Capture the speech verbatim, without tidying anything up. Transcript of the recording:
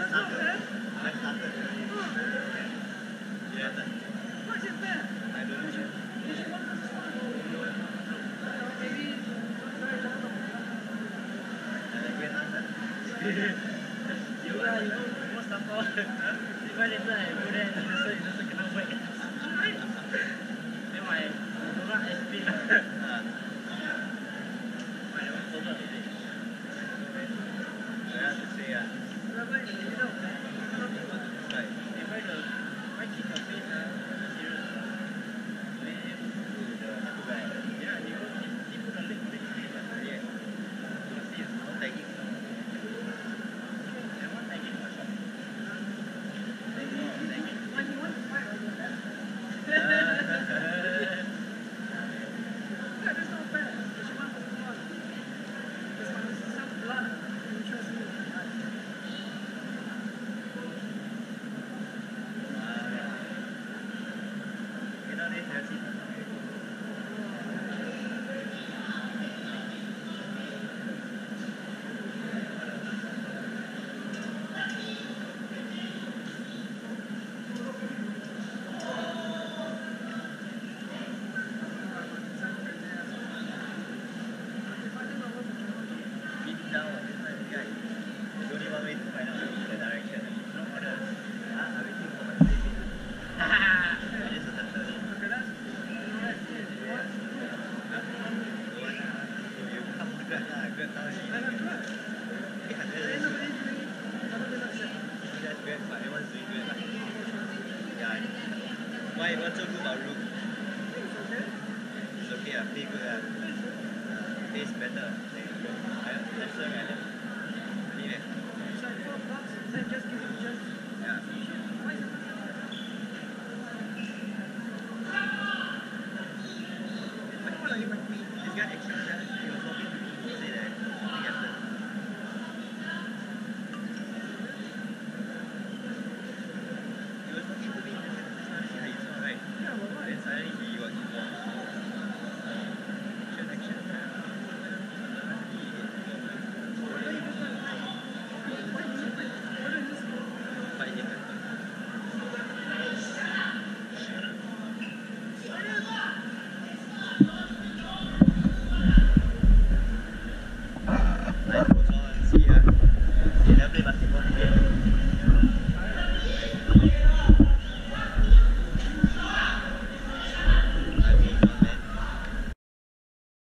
started. I started. Yes. What's it bad? I don't know. You lah, you most stuff all. If I later I go there, so you also cannot wait. Then my Dora S P lah. My one over already. I have to say ah. Right in the middle. Right. If I go, if I keep your face ah, serious. Yeah, you go, you put a link on it. Yeah. You see, No tagging. and one tagging was shot. When you want to fight on your left. Yeah, that's not bad. She wants to move on. It's my self-blood. Interest me. You know this healthy. Beat down on this time, guy. There's only one way to find out the direction. No other. Ah, I'm waiting for my baby. I just attempted it. Okay, that's alright. What? Don't want ah. So you come to Grab lah. Grab now is I have blood. eight hundred. Ain't nobody doing it. Nobody likes it. That's Grab, but everyone's doing Grab lah. Yeah. Why? What's so good about Rook? I think it's okay. It's okay ah. Pay good ah. Tastes better.